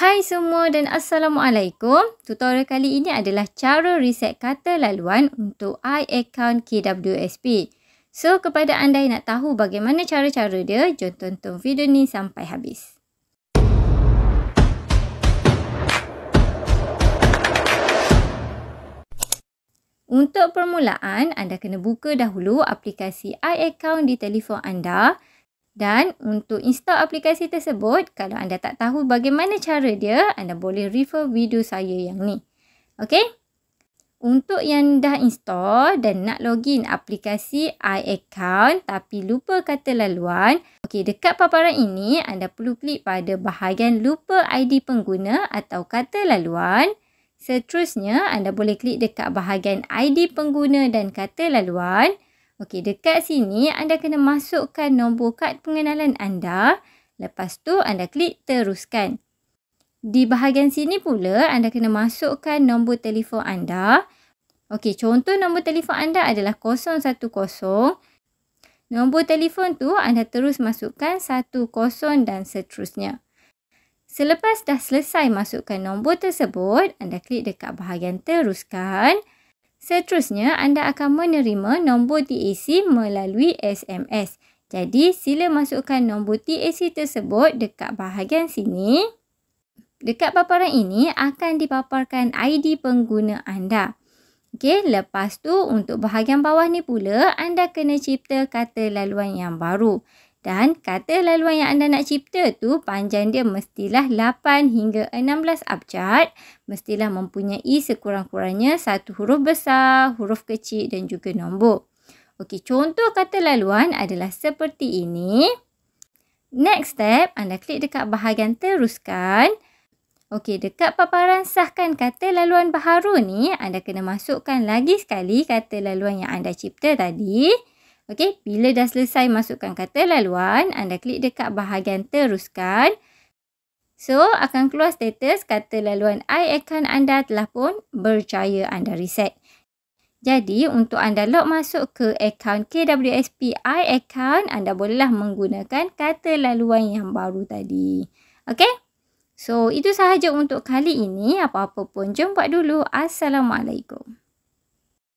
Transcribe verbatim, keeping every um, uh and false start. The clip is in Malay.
Hai semua dan Assalamualaikum. Tutorial kali ini adalah cara reset kata laluan untuk iAccount K W S P. So, kepada anda yang nak tahu bagaimana cara-cara dia, jom tonton video ni sampai habis. Untuk permulaan, anda kena buka dahulu aplikasi iAccount di telefon anda. Dan untuk install aplikasi tersebut, kalau anda tak tahu bagaimana cara dia, anda boleh refer video saya yang ni. Okey? Untuk yang dah install dan nak login aplikasi iAccount tapi lupa kata laluan, okey, dekat paparan ini anda perlu klik pada bahagian lupa I D pengguna atau kata laluan. Seterusnya, anda boleh klik dekat bahagian I D pengguna dan kata laluan. Okey, dekat sini anda kena masukkan nombor kad pengenalan anda. Lepas tu anda klik teruskan. Di bahagian sini pula anda kena masukkan nombor telefon anda. Okey, contoh nombor telefon anda adalah kosong satu kosong. Nombor telefon tu anda terus masukkan satu kosong dan seterusnya. Selepas dah selesai masukkan nombor tersebut, anda klik dekat bahagian teruskan. Seterusnya, anda akan menerima nombor T A C melalui S M S. Jadi, sila masukkan nombor T A C tersebut dekat bahagian sini. Dekat paparan ini akan dipaparkan I D pengguna anda. Okey, lepas tu untuk bahagian bawah ni pula, anda kena cipta kata laluan yang baru. Dan kata laluan yang anda nak cipta tu panjang dia mestilah lapan hingga enam belas abjad. Mestilah mempunyai sekurang-kurangnya satu huruf besar, huruf kecil dan juga nombor. Okey, contoh kata laluan adalah seperti ini. Next step, anda klik dekat bahagian teruskan. Okey, dekat paparan sahkan kata laluan baharu ni, anda kena masukkan lagi sekali kata laluan yang anda cipta tadi. Okey, bila dah selesai masukkan kata laluan, anda klik dekat bahagian teruskan. So, akan keluar status kata laluan iAccount anda telah pun berjaya anda reset. Jadi, untuk anda log masuk ke akaun K W S P iAccount, anda bolehlah menggunakan kata laluan yang baru tadi. Okey? So, itu sahaja untuk kali ini. Apa-apa pun, jom buat dulu. Assalamualaikum.